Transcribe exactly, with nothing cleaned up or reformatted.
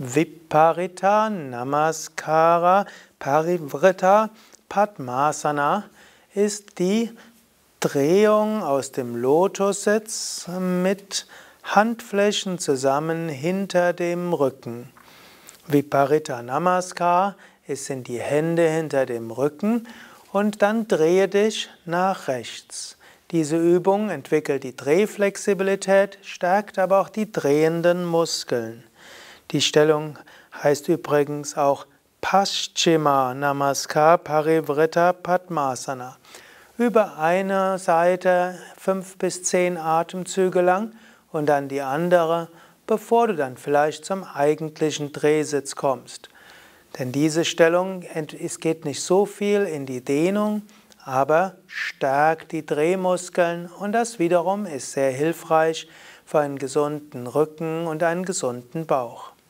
Viparita Namaskara Parivrtta Padmasana ist die Drehung aus dem Lotussitz mit Handflächen zusammen hinter dem Rücken. Viparita Namaskar sind die Hände hinter dem Rücken und dann drehe dich nach rechts. Diese Übung entwickelt die Drehflexibilität, stärkt aber auch die drehenden Muskeln. Die Stellung heißt übrigens auch Paschima Namaskar Parivrtta Padmasana. Über eine Seite fünf bis zehn Atemzüge lang und dann die andere, bevor du dann vielleicht zum eigentlichen Drehsitz kommst. Denn diese Stellung, es geht nicht so viel in die Dehnung, aber stärkt die Drehmuskeln und das wiederum ist sehr hilfreich für einen gesunden Rücken und einen gesunden Bauch.